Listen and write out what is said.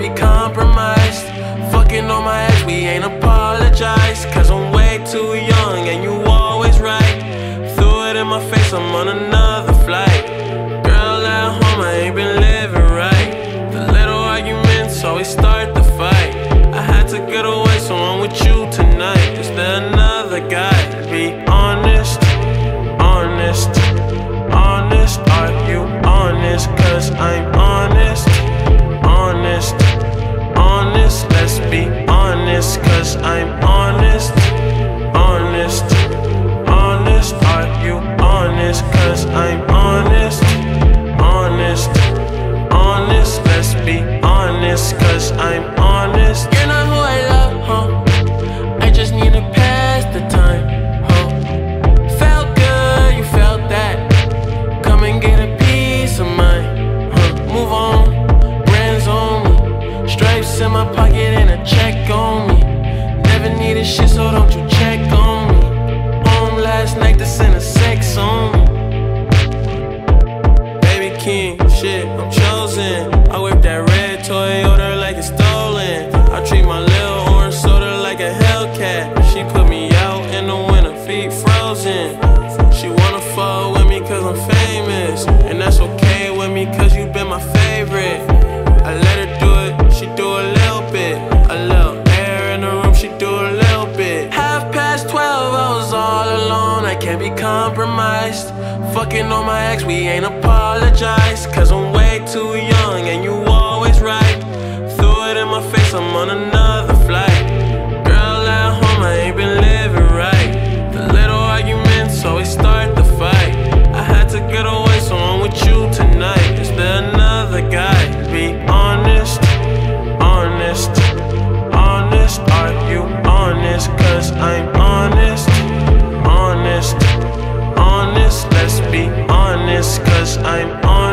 be compromised. Fucking on my ex, we ain't apologize. Cause I'm way too young and you always right. Threw it in my face, I'm on another flight. Girl at home, I ain't been living right. The little arguments always start the fight. I had to get away, so I'm with you tonight. Is there another guy? Be honest, honest, honest. Are you honest? Cause I'm honest, honest, honest. Let's be honest, cause I'm honest, honest, honest. Are you honest? Cause I'm honest, honest, honest. Let's be honest, cause I'm honest. You're not who I love, huh? I just need to pass the time, huh? Felt good, you felt that. Come and get a piece of mine, huh? Move on, brands on me. Stripes in my pocket and a check on me. Never needed shit, so don't you check on me. Home last night to send a sex on me. Baby king, shit, I'm chosen. I whip that red Toyota like it's stolen. I treat my little orange soda like a Hellcat. She put me out in the winter, feet frozen. She wanna fuck with me cause I'm famous, and that's okay with me cause you been my favorite. I let her do it, she do a little bit. A little air in the room, she do a little bit. 12:30, I was all alone, I can't be compromised. Fucking on my ex, we ain't apologize. Cause I'm way too young and you always right. Threw it in my face, I'm on another flight. Girl at home, I ain't been living right. The little arguments always start the fight. I had to get away, so I'm with you tonight. Is there another guy? Be honest, honest, honest. Are you honest? Cause I'm honest, honest, honest. Let's be honest, cause I'm honest.